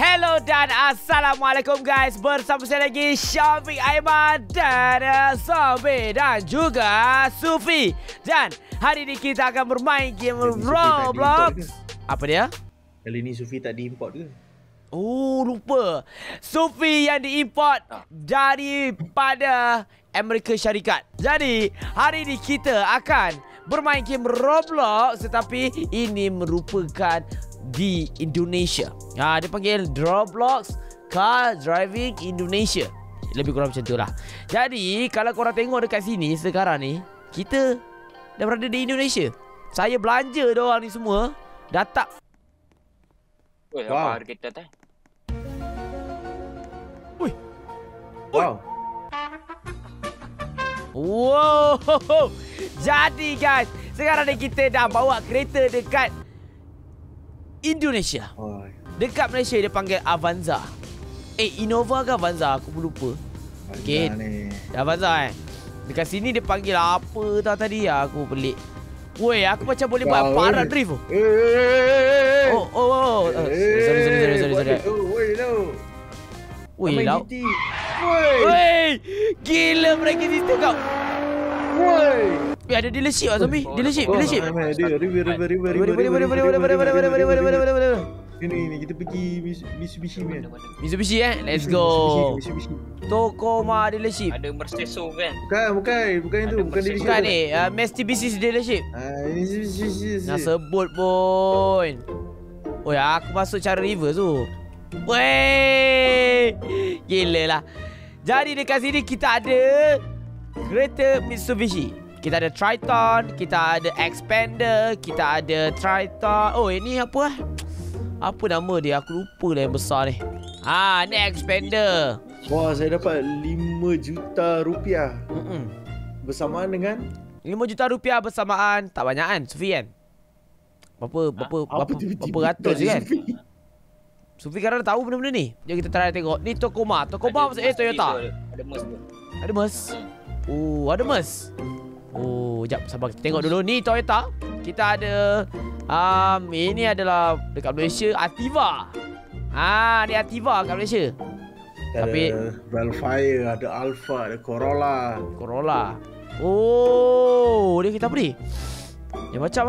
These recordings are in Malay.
Hello dan Assalamualaikum guys. Bersama saya lagi Syafiq Aiman dan Sobi dan juga Sufi. Dan hari ini kita akan bermain game Roblox. Apa dia? Kali ni Sufi tak diimport ke? Oh, lupa. Sufi yang diimport daripada Amerika Syarikat. Jadi hari ini kita akan bermain game Roblox, tetapi ini merupakan di Indonesia. Dia panggil Roblox Car Driving Indonesia. Lebih kurang macam tu lah. Jadi kalau korang tengok dekat sini sekarang ni, kita dah berada di Indonesia. Saya belanja doang ni semua dah tak. Weh, apa harga kita teh? Ui. Wow. Wow. Jadi guys, sekarang ni kita dah bawa kereta dekat Indonesia. Oh. Dekat Malaysia dia panggil Avanza. Innova ke Avanza? Aku pun lupa. Okey. Avanza Dekat sini dia panggil apa tau tadi? Aku pelik. Woi, aku macam boleh buat parah drift. Oh. Sorry. Woi, lau. Woi. Gila mereka situ kau. Woi. Ada dealership lah Zombie. Dealership. Ini kita pergi Mitsubishi ni. Mitsubishi let's go. Tokoma dealership. Ada Mercedes kan? Bukan itu, bukan dealership. Bukan ni, Mitsubishi dealership. Mitsubishi. Nak sebut pun. Oh ya, aku masuk cara reverse tu. Wey, gila lah. Jadi dekat sini kita ada kereta Mitsubishi. Kita ada Triton, kita ada Expander, kita ada Triton. Oh, ini apa? Apa nama dia? Aku lupa lah yang besar ni. Ni Expander. Wah, saya dapat 5 juta rupiah. Bersamaan dengan 5 juta rupiah bersamaan. Tak banyak kan, Sufi kan? Berapa ratus je kan? Sufi kadang tahu benda-benda ni. Jom kita try tengok. Ni Tokoma. Tokoma maksud Toyota. Ada Merc tu. Ada Merc. Oh, ada Merc. Oh, jap sabar kita tengok dulu. Ni Toyota. Kita ada ini adalah dekat Malaysia Activa. Ni Activa kat Malaysia. Tapi ada Velfire, ada Alfa, ada Corolla. Oh, dia kita apa ni? Yang macam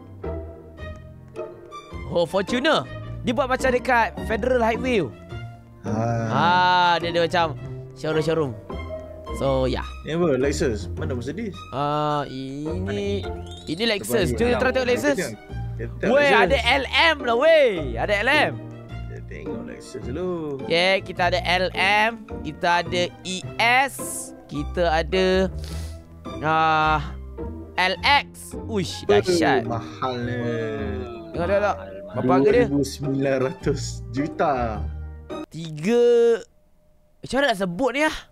Oh, Fortuner. Dia buat macam dekat Federal Highway. Dia ada macam showroom. So, ya. Ni apa? Lexus? Mana Mercedes? Ini Lexus. Jom kita tengok Lexus. Weh, ada LM lah weh. Ada LM. Kita tengok Lexus dulu. Okay, kita ada LM. Kita ada ES. Kita ada LX. Uish, dahsyat. Mahal ni. Tengok. Berapa harga dia? 2,900 juta. 3. Macam mana nak sebut ni lah?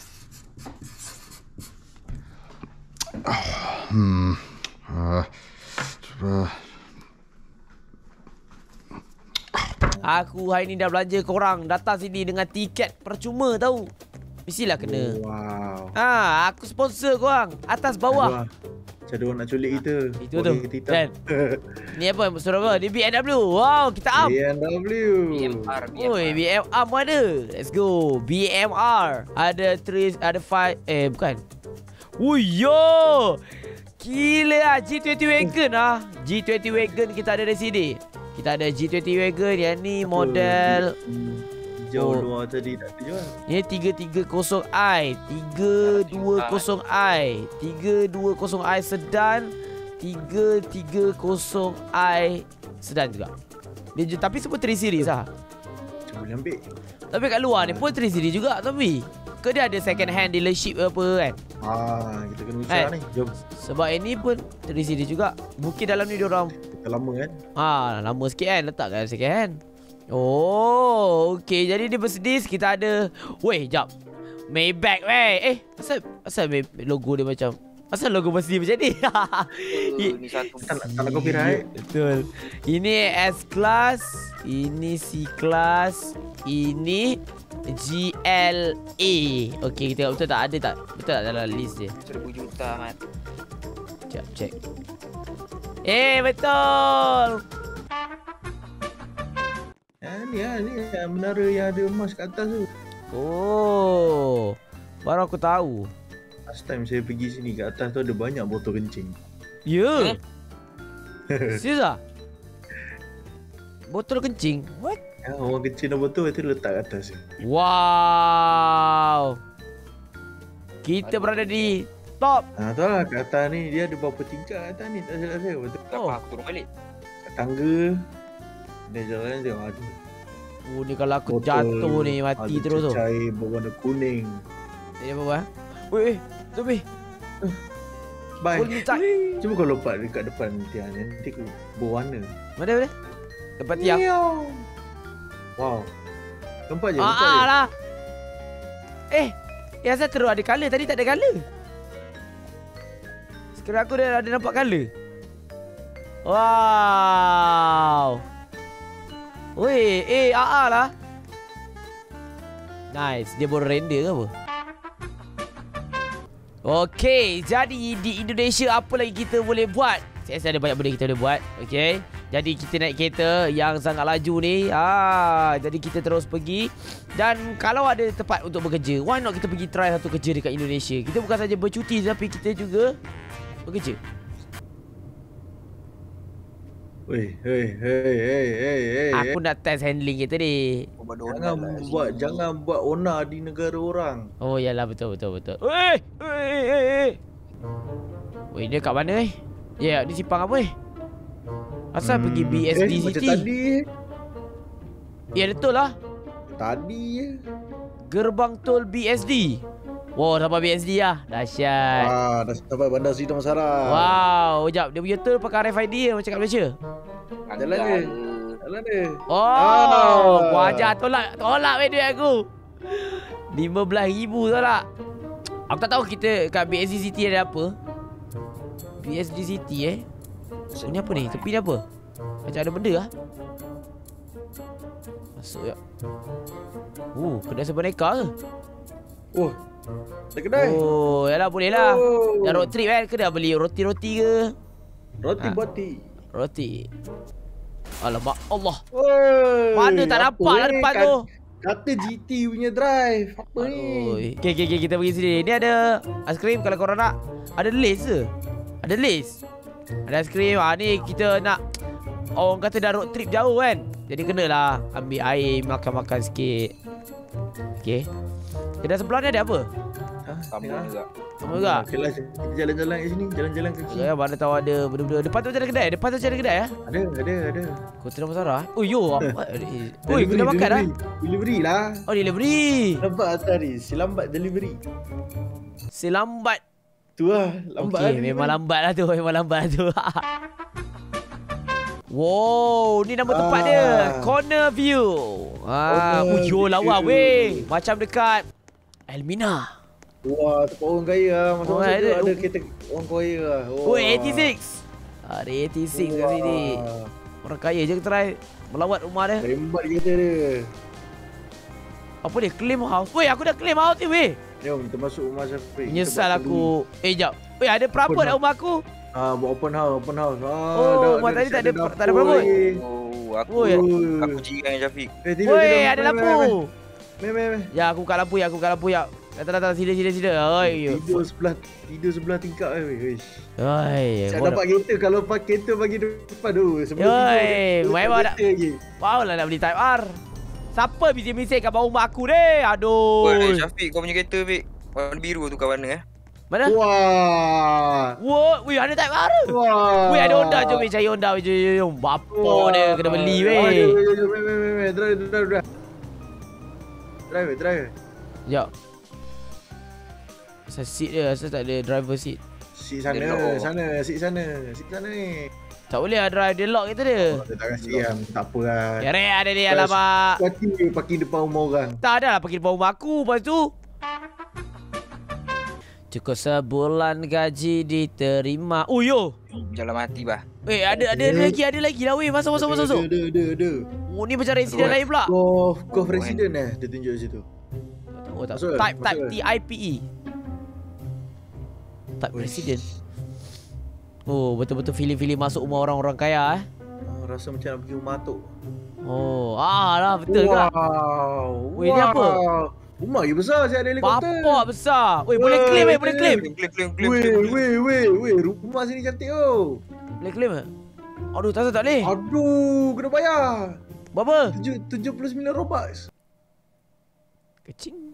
Aku hari ni dah belanja korang datang sini dengan tiket percuma tahu. Mestilah kena. Wow. Aku sponsor korang atas bawah. Macam dia orang nak culik kita. Itu tu. Dan ni apa? Suruh apa? Ni BMW. Wow, kita up. BMW. BMR. Oi, BMR pun ada. Let's go. BMR. Ada 3, ada 5. Bukan. Yo. Gila lah. G20 Wagon lah. G20 Wagon kita ada di sini. Kita ada G20 Wagon. Yang ni model Jauh luar tadi tak terjual. Ini 330i 320i 320i sedan, 330i sedan juga. Dia tapi semua 3 series lah. Cuba boleh ambil. Tapi kat luar ni pun 3 series juga. Tapi ke dia ada second hand dealership ke apa kan? Kita kena usaha ni. Jom. Sebab ini pun 3 series juga. Mungkin dalam ni diorang Kita lama kan? lama sikit kan. Letakkan second hand. Oh, okey. Jadi dia Mercedes kita ada. Weh, jap. Maybach weh. Asal logo dia macam. Asal logo Mercedes macam ni? Ini satu. Tak nak copyright. Betul. Ini S-Class, ini C-Class, ini GLA. Okey, kita tengok betul tak ada tak? Betul tak dalam list dia? 1,000 juta Mat. Sekejap, check. Betul. Ni menara yang ada emas kat atas tu. Oh, baru aku tahu. Last time saya pergi sini, kat atas tu ada banyak botol kencing. Ya. Serius ah? Botol kencing? What? Ya, orang kencing dan botol itu letak kat atas. Wow. Kita berada di top. Tu lah, kat atas ni dia ada berapa tingkat kat atas ni, tak silap saya. Betul. Tak apa, aku turun balik. Kat tangga. Dia jalan dia ada. Oh, ni kalau aku jatuh ni mati ada terus tu. Cair berwarna kuning. Dia apa? Weh, Tobi. Bye. Boleh tak? Cuba kau lompat dekat depan tiang nanti aku berwarna. Mana? Tempat tiang. Wow. Lompat je, lah. Yang saya terus ada colour, tadi tak ada colour. Sekarang aku dah ada nampak colour. Wow. Weh, lah. Nice, dia baru render ke apa? Okey, jadi di Indonesia apa lagi kita boleh buat? Saya rasa ada banyak benda kita boleh buat. Okey. Jadi kita naik kereta yang sangat laju ni. Jadi kita terus pergi. Dan kalau ada tempat untuk bekerja, why not kita pergi try satu kerja dekat Indonesia? Kita bukan saja bercuti tapi kita juga bekerja. Hey. Aku nak test handling kita ni. Jangan buat onar di negara orang. Oh yalah, betul. Weh. Weh, dia kat mana Ya, ni simpang apa Asal pergi BSD City? Macam tadi. Ya, betul lah. Tadi je. Gerbang tol BSD. Wow, sampai BSD lah. Dahsyat. Dah sampai Bandar Sri Damansara. Wow, sekejap. Dia punya tol pakai RFID macam kat Malaysia. Jalan dia. Oh, aku ajar tolak weh duit aku. 15,000 tolak. Aku tak tahu kita kat BSD City ada apa. BSD City Ini apa ni? Tepi ni apa? Macam ada benda lah. Masuk ya. Kedai Sebeneka ke? Oh, ada kedai. Oh, yalah boleh lah. Dah road trip kan? Ke dah beli roti-roti ke? Roti. Alamak, Allah. Mana tak nampak lah depan tu. Kata GT punya drive. Apa ni? Okay, kita pergi sini. Ni ada aiskrim kalau korang nak. Ada lace ke? Ada lace. Ada aiskrim. Ni kita nak, orang kata dah road trip jauh kan. Jadi kenalah ambil air, makan-makan sikit. Okay. Kedai sebelah ni ada apa? Sama juga. Sama juga? Okeylah, kita jalan-jalan kat sini. Jalan-jalan kaki. Mana tahu ada benda-benda. Depan tu ada kedai? Ada. Kota Damansara? Oh, yo. Kena makan lah. Delivery lah. Oh, delivery. Nampak atas ni. Silambat delivery. Selambat. Tu lah. Lambat Okay, memang lambat lah tu. Wow, ni nama tempat dia. Corner View. Yo lawa weh. Macam dekat Elmina. Wah, tempat orang kaya lah. Masa-masa tu ada kereta orang kaya lah. Oh, 86. Ada 86 kat sini. Orang kaya je try melawat rumah dia. Rembat kereta dia. Apa dia? Claim house. Weh, aku dah claim house ni weh. Jom, kita masuk rumah Syafiq. Menyesal aku. Jap. Weh, ada perabot kat rumah aku. Buat open house. Rumah tadi tak ada perabot. Aku jiran Syafiq. Weh, ada lampu. Meh. Ya, aku buka lampu ya. Datang sila. Tidur sebelah tingkap weh. Oi. Saya dapat kereta kalau pakai kereta bagi depan tu. Memang nak. Wow lah nak beli Type R. Siapa bising-bising kat bawah rumah aku ni? Aduh. Weh, Syafiq, kau punya kereta Fik. Warna biru tu kat mana Mana? Wah. Weh, ada Type R. Weh, ada Honda. Jom cari Honda. Jom. Bapa dia kena beli weh. Drive. Sekejap. Asal seat dia, asal tak ada driver seat. Seat sana ni. Tak boleh lah drive, dia lock kereta dia. Dia tak kasi yang tak apa lah. Ya ada dia alamak. Parking depan rumah orang. Tak ada lah parking depan rumah aku. Lepas tu cukup sebulan gaji diterima. Oh yo. Jalan mati bah. Ada lagi lah weh. Masuk. Ada. Oh ni macam residen lain pula. Golf resident dia tunjuk situ. Oh tak. Type TIPE. Type resident. Oh betul-betul feeling masuk rumah orang-orang kaya Rasa macam nak pergi rumah atuk. Oh, lah betul ke? Wow. Weh, ni apa? Rumah lagi besar siap ada helikopter. Bapak besar. Weh, boleh claim boleh claim. Weh, rumah sini cantik oh. Boleh claim ke? Aduh, tak boleh. Aduh, kena bayar. Berapa? 79 Robux. Kecing.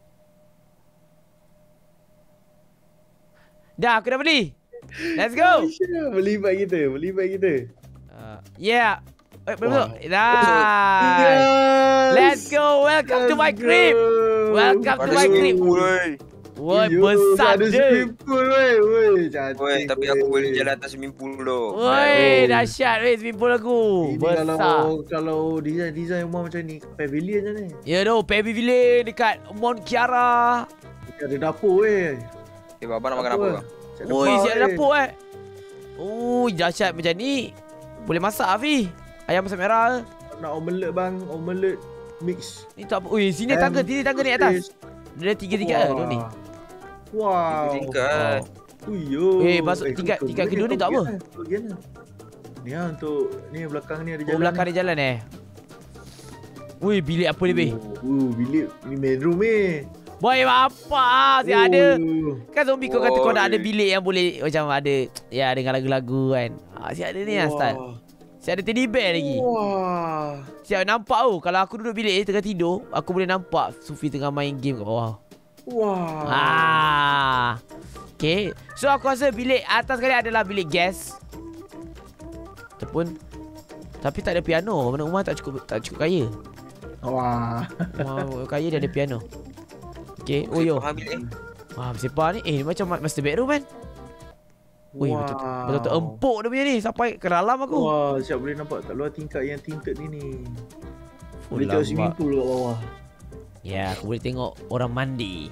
Dah, aku dah beli. Let's go. Beli bike kita. Yeah. Betul. Dah. Yes. Let's go. Welcome to my crib. Welcome to my crib. Woi, besar ada dia. swimming pool weh. Cantik. Weh, tapi aku boleh jalan atas swimming pool tu. Woi, dahsyat weh swimming pool aku. Ini Besar. kalau design rumah macam ni, pavilion je ni. Ya doh, pavilion dekat Mount Kiara. Ada dapur weh. Baba nak makan apa? Woi, siap ada dapur dahsyat macam ni. Boleh masak Afi. Ayam masak merah. Nak omelette bang, omelette mix. Ni tak apa. Ui, sini tangga ni atas. Dia ada tiga tu ni. Wow. Tingkat. Uyo. Masuk tingkat kedua ni tak apa. Ni untuk ni belakang ni ada jalan. Belakang ada jalan Ui, bilik apa ni, Be? Bilik ni main room ni. Boy, apa? Si ada. Kan zombie kau kata kau nak ada bilik yang boleh macam ada dengan lagu-lagu kan. Si ada ni style. Si ada teddy bear lagi. Wah. Siap nampak kalau aku duduk bilik tengah tidur, aku boleh nampak Sufi tengah main game kat bawah. Wah. Okay. So aku rasa bilik atas sekali adalah bilik guest. Ataupun tapi tak ada piano. Mana rumah tak cukup kaya. Wah. Rumah kaya dia ada piano. Okay. Oh yo. Wah, bersepah ni. Ni macam master bedroom kan. Wih, betul-betul empuk dia punya ni. Sampai ke dalam aku. Wah, siap boleh nampak kat luar tingkat yang tinted ni. Boleh tengok swimming pool kat bawah. Ya, aku boleh tengok orang mandi.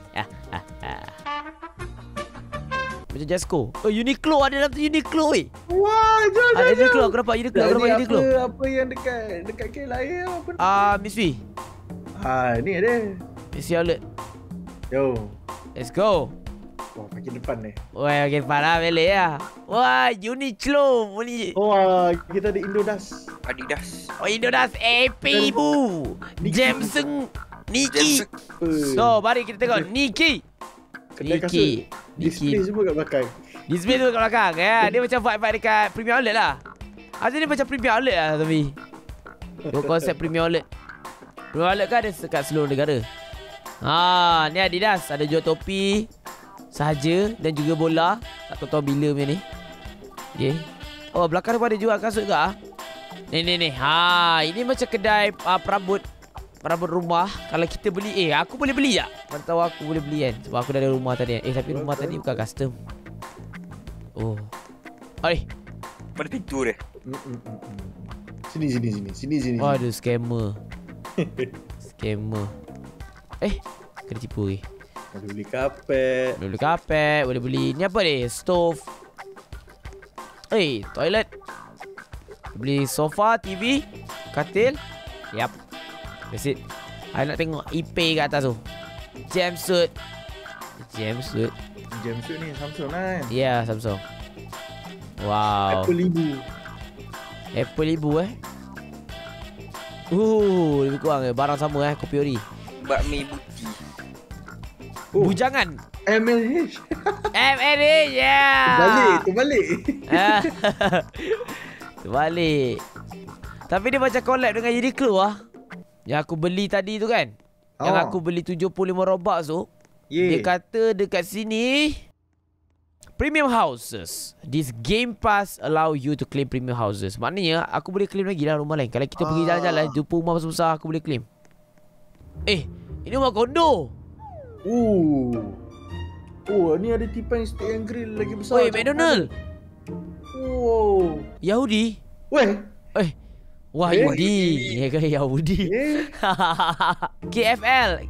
Macam Jasco. Uniqlo ada dalam tu Uniqlo weh. Wah, jom. Ada Uniqlo, aku dapat Uniqlo. Apa yang dekat KLIA apa? Miss V. Ni ada. Miss V outlet. Yo. Let's go. Wah, pakai depan ni. Wah, pakai depan lah boleh ya. Wah, Uniqlo. Wah, kita ada Indodas. Adidas. Oh, Indodas AP ibu. Jamsung. Nike. So, mari kita tengok Nike. Display semua kat belakang. Display tu kat belakang ya. Dia macam vibe-vibe dekat Premium Outlet lah. Asal dia macam Premium Outlet lah tapi. Konsep Premium Outlet. Premium Outlet kan ada dekat seluruh negara. Ni Adidas ada jual topi sahaja dan juga bola. Tak tahu bila punya ni. Okay. Oh, belakang pun ada jual kasut ke Ni. Ini macam kedai perabot rumah. Kalau kita beli aku boleh beli tak? Mana tahu aku boleh beli kan. Sebab aku dah ada rumah tadi. Tapi rumah tadi bukan custom. Oh. Pada pintu dia. Sini. Waduh, scammer. Scammer. Kena tipu lagi. Boleh beli kapet. Boleh beli. Ni apa ni? Stove. Toilet. Beli sofa, TV, katil. Yap. That's it. I nak tengok IP kat atas tu. Jumpsuit ni Samsung lah kan? Ya, Samsung. Wow. Apple ibu lebih kurang barang sama kopi ori. Bakmi buti. Bujangan. MLH. ya. Terbalik. Terbalik. Tapi dia macam collab dengan Uniqlo Yang aku beli tadi tu kan. Yang aku beli 75 Robux tu. Dia kata dekat sini premium houses. This game pass allow you to claim premium houses. Maknanya aku boleh claim lagi lah rumah lain. Kalau kita pergi jalan-jalan jumpa rumah besar aku boleh claim. Ini rumah kondo. Ni ada tipan steak and grill lagi besar. McDonald. Yahudi. Wah, Yahudi. Ni kan Yahudi. KFL.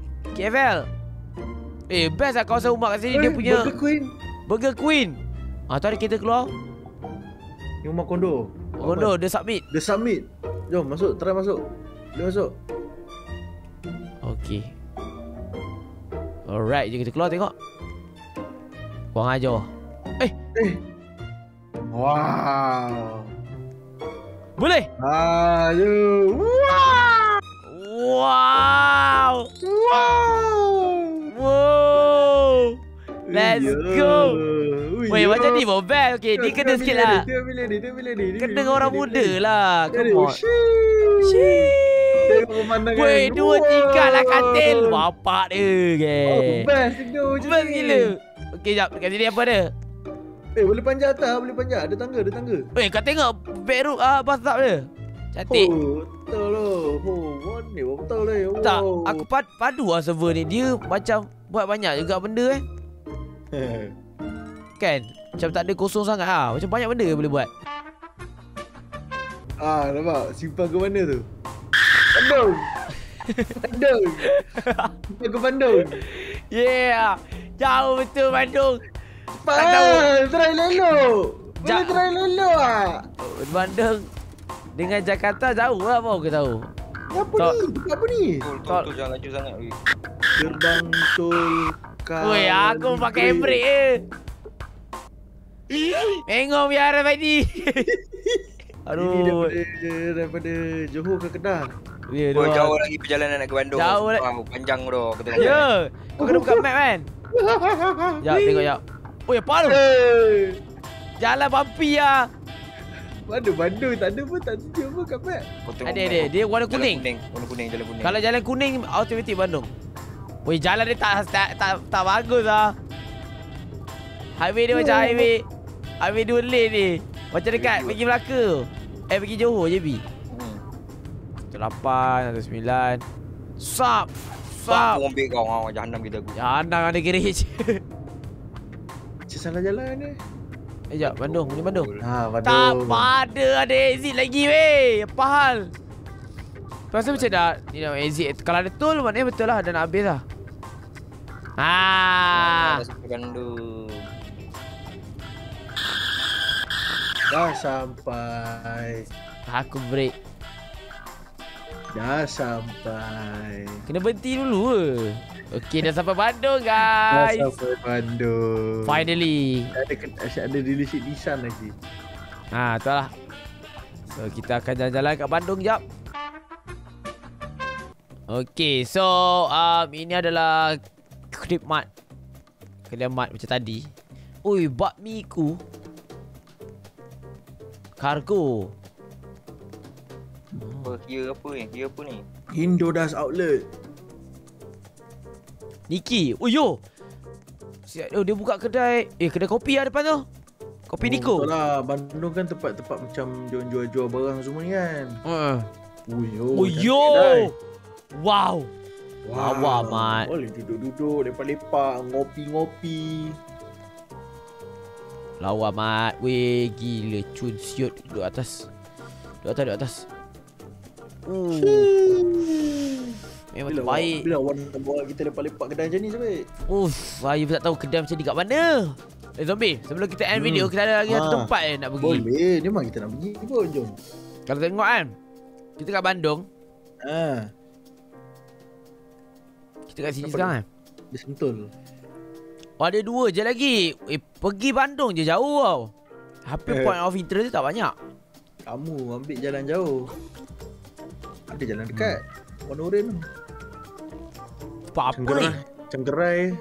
Best lah kawasan rumah kat sini. Dia punya Burger Queen. Tu ada kita keluar. Ni rumah kondo. The Summit. Jom masuk, try masuk. Boleh masuk. Okay. Alright, jom kita keluar tengok. Kurang ajar. Wow. Boleh? Aduh. Wow. Wow. Wow. Let's go. Weh, macam ni mobile. Okay, ni kena sikit lah. Dia bila ni. Kena dengan orang muda lah. Come on. Tengok pemandangan. Weh, 2 tingkat lah katil. Bapak dia, okay. Best tu. Best gila. Okay, jap. Kat sini apa dia? Boleh panjat atas, boleh panjat. Ada tangga. Weh, kau tengok bedroom bathtub dia. Cantik. Betul loh. Ni betul lah. Tak, aku padu lah server ni. Dia macam buat banyak juga benda kan? Macam tak ada kosong sangat lah. Macam banyak benda boleh buat. Nampak? Simpan ke mana tu? Bandung. Simpan ke Bandung. Yeah. Jauh betul Bandung. Try lelo. Boleh try lelo lah. Bandung dengan Jakarta jauh lah, mau ke tahu. Apa ni? Tol jangan laju sangat. Gerbang tol. Woi, aku pakai brake Mengong biar tadi. Aduh. Daripada Johor ke Kedah. Ya, jauh lagi perjalanan nak ke Bandung. Jauh panjang bro. Ya. Kau kena buka map kan? Jap, tengok jap. Oh, ya palu. Jalan bumpy lah. Mana Bandung tak ada pun, tak tunjuk pun kat map. Ada. Dia warna kuning. Warna kuning, jalan kuning. Kalau jalan kuning, automatik Bandung. Weh, jalan dia tak bagus lah. Highway dia macam highway 2 lane ni. Macam dekat pergi Melaka. Pergi Johor JB. 8 atau 9. Sap. Aku ambil kau. Jahanam kita aku. Jahanam ada garage. Macam salah jalan ni. Sekejap, Bandung. Ni Bandung. Bandung. Tak ada exit lagi weh. Apa hal? Pasal macam dah ni nak exit. Kalau ada tol maknanya betul lah. Dah nak habis lah. Bandung. Dah sampai. Aku break. Dah sampai. Kena berhenti dulu ke? Okey, dah sampai Bandung guys. Dah sampai Bandung. Finally. Ada dealership Nissan lagi. Betul lah. So, kita akan jalan-jalan kat Bandung jap. Okey, so ini adalah Crib Mart. Kedai mat macam tadi. Oi, bakmi ku. Kargo. Kira apa ni? Indodax Outlet. Niki. Oh yo. Dia buka kedai. Kedai kopi lah depan tu. Kopi Niko. Betul lah. Bandung kan tempat-tempat macam jual-jual barang semua ni kan. Oh yo. Wow. Lawa mat. Boleh duduk-duduk, lepak-lepak, ngopi-ngopi. Lawa mat. Weh, gila cun siut duduk atas. Duduk atas. Memang terbaik. Bila awak nak bawa kita lepak-lepak kedai macam ni sebab. Saya pun tak tahu kedai macam ni kat mana. Zombie, sebelum kita end video, kita ada lagi satu tempat nak pergi. Boleh, ni memang kita nak pergi pun, jom. Kalau tengok kan, kita kat Bandung. Kita kat sini sekarang kan. Dia Sentul. Ada 2 je lagi. Pergi Bandung je jauh tau. Hampir point of interest tak banyak. Kamu ambil jalan jauh. Ada jalan dekat. Warna oranye tu. Apa ni? Cenggerai.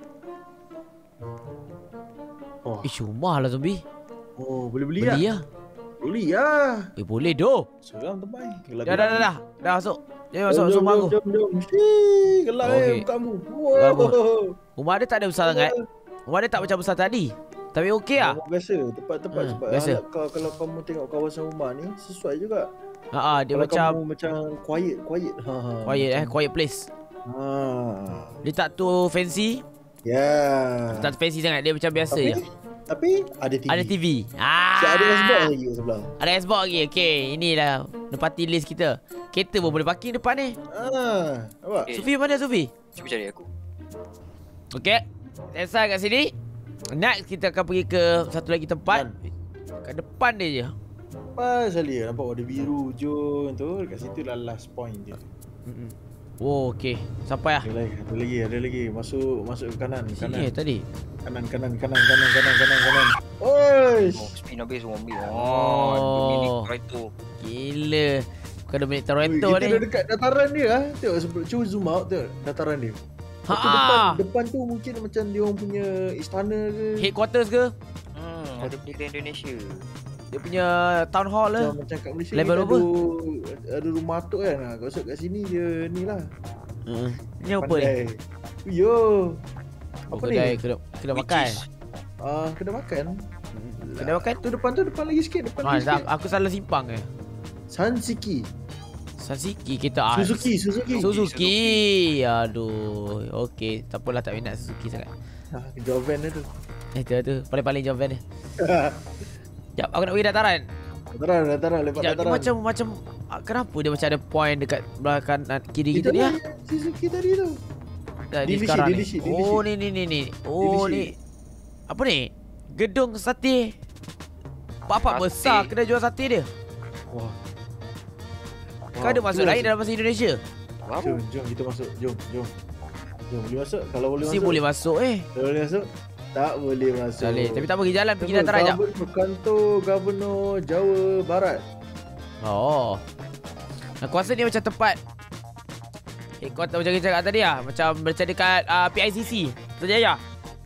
Cuma lah zombie. Boleh beli lah. Beli lah. Boleh doh. Seram terbaik. Dah masuk. Jangan masuk rumah aku. Jom. Gelap mukamu. Rumah dia tak ada besar sangat. Rumah dia tak macam besar tadi. Tapi okey lah. Biasa. Tempat-tempat sebab biasa. Kalau kamu tengok kawasan rumah ni, sesuai juga. Dia kalau macam kamu macam quiet. Quiet place. Dia tak tu fancy. Tak fancy sangat. Dia macam biasa je. Tapi ada TV. Ada TV. Ada Xbox lagi sebelah. Ada Xbox lagi. Okey, inilah party list kita. Kereta pun boleh parking depan ni. Nampak? Sufi mana Sufi? Cuba cari aku. Okey. Selesai kat sini. Next kita akan pergi ke satu lagi tempat. Kat depan dia je. Pas sekali nampak warna biru hujung tu. Dekat situ lah last point je. Okey. Sampai lah. Ada lagi. Masuk ke kanan. Sini tadi. Kanan. Oi. Spin habis semua ambil. Oh. Mini kereta. Gila. Kena milik Toronto Kita ni. dah dekat dataran dia lah. Tengok cuba zoom out tengok dataran dia. Lepas tu depan tu mungkin macam dia orang punya istana ke. Headquarters ke? Ada bendera Indonesia. Dia punya town hall lah. Macam kat Malaysia Level kita apa? ada rumah atuk kan. Kalau masuk kat sini dia ni lah. Ni apa ni? Yo. Oh, Apa ni? kedai kena makan. Kena makan. Kena makan? Tu depan lagi sikit, depan lagi sikit. Aku salah simpang ke? Sansiki. Sansiki kita Suzuki. Aduh. Okey, tak apalah, tak minat Suzuki sangat. Joven dia tu. Itu paling-paling jawapan dia. Jap, aku nak pergi dataran. Dataran lepas Jap, dataran. macam kenapa dia macam ada point dekat belah kanan kiri kita ni ah? Suzuki tadi tu. Di sekarang ni. Oh ni. Oh ni. Apa ni? Gedung sate. Bapak besar kedai jual sate dia. Wah. Kau ada masuk lain dalam bahasa Indonesia? Jom kita masuk. Jom boleh masuk. Kalau boleh Si masuk. boleh masuk Kalau boleh masuk. Tak boleh masuk. Tak boleh. Tapi tak pergi jalan, pergi dataran jap. Kantor Gubernur Jawa Barat. Oh. Aku rasa ni macam tempat headquarter macam kita cakap tadi lah. Macam dekat PICC Putrajaya.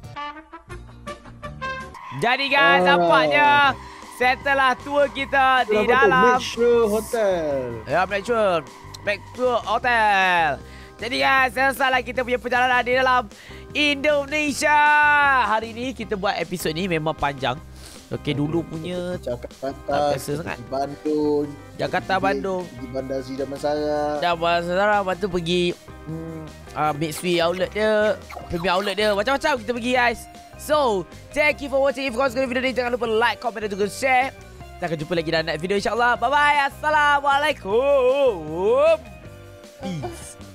Jadi guys, nampaknya setelah tour kita di dalam Metro Hotel. ya, Metro Hotel. Jadi guys, selesailah kita punya perjalanan di dalam Indonesia. Hari ni kita buat episod ni memang panjang. Okey, dulu punya Jakarta, biasa sangat. Bandung, Bandung. Di Bandar Sri Damansara. Lepas tu pergi Mitsui outlet dia, Premier outlet dia, macam-macam kita pergi guys. So, thank you for watching. If kau suka video ni, jangan lupa like, comment dan juga share. Kita akan jumpa lagi dalam next video insyaAllah. Bye-bye. Assalamualaikum. Peace.